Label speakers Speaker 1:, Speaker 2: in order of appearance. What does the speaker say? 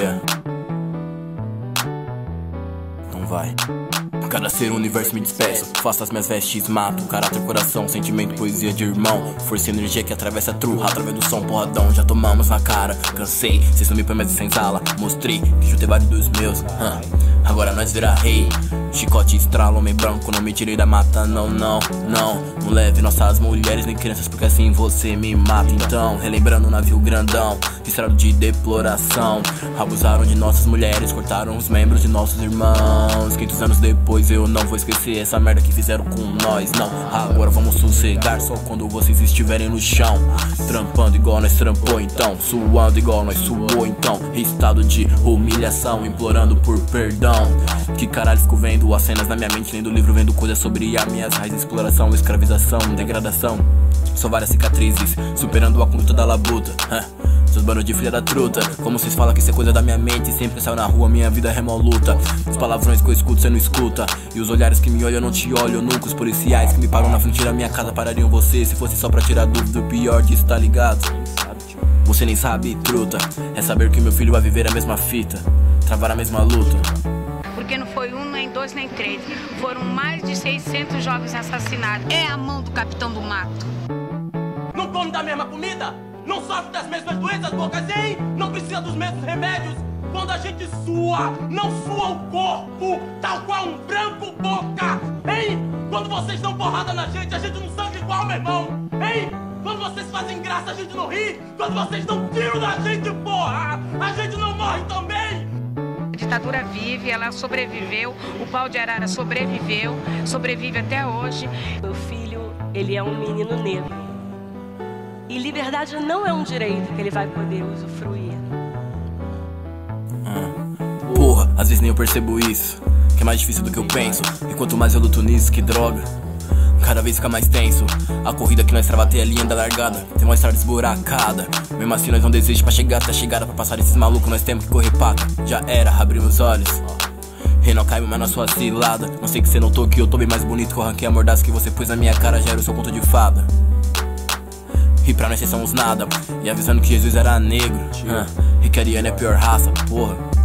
Speaker 1: Yeah. Não vai. Cada ser, universo me despeço. Faço as minhas vestes, mato. Caráter, coração, sentimento, poesia de irmão. Força e energia que atravessa a true. Através do som, porradão, já tomamos na cara. Cansei, cês não me promete sem sala. Mostrei que chutei vários dos meus. Agora nós vira rei. Chicote estrala, homem branco. Não me tirei da mata, não, não, não. Não leve nossas mulheres nem crianças, porque assim você me mata. Então, relembrando o navio grandão, estrado de deploração. Abusaram de nossas mulheres, cortaram os membros de nossos irmãos. 500 anos depois eu não vou esquecer essa merda que fizeram com nós, não. Agora vamos sossegar só quando vocês estiverem no chão. Trampando igual nós trampou então, suando igual nós suou então. Estado de humilhação, implorando por perdão. Que caralho fico vendo as cenas na minha mente, lendo livro, vendo coisas sobre as minhas raízes. Exploração, escravização, degradação. São várias cicatrizes, superando a conduta da labuta. Seus bandos de filha da truta. Como vocês falam que isso é coisa da minha mente, sempre saio na rua, minha vida é remoluta. Os palavrões que eu escuto cê não escuta, e os olhares que me olham eu não te olho nunca. Os policiais que me param na frente da minha casa parariam você se fosse só pra tirar dúvida. O pior disso, tá ligado? Você nem sabe, truta. É saber que meu filho vai viver a mesma fita, travar a mesma luta.
Speaker 2: Porque não foi um, nem dois, nem três. Foram mais de 600 jovens assassinados. É a mão do capitão do mato.
Speaker 3: Não come da mesma comida? Não sofre das mesmas doenças, bocas, hein? Não precisa dos mesmos remédios? Quando a gente sua, não sua o corpo, tal qual um branco, boca, hein? Quando vocês dão porrada na gente, a gente não sangra igual, meu irmão, hein? Quando vocês fazem graça, a gente não ri. Quando vocês dão tiro na gente, porra, a gente não morre também.
Speaker 2: A ditadura vive, ela sobreviveu, o pau de arara sobreviveu, sobrevive até hoje.
Speaker 4: Meu filho, ele é um menino negro. E liberdade não é um direito que ele vai poder usufruir.
Speaker 1: Porra, às vezes nem eu percebo isso, que é mais difícil do que eu penso. E quanto mais eu luto nisso, que droga, cada vez fica mais tenso. A corrida que nós trava até a linha da largada tem uma estrada esburacada. Mesmo assim nós não desistimos pra chegar até a chegada. Pra passar esses malucos nós temos que correr paca. Já era, abrimos os olhos e não caímos mais na sua cilada. Não sei que cê notou que eu tô bem mais bonito, que eu arranquei a mordaça que você pôs na minha cara. Já era o seu conto de fada. E pra nós cês somos nada. E avisando que Jesus era negro, e que a Ariana é a pior raça, porra.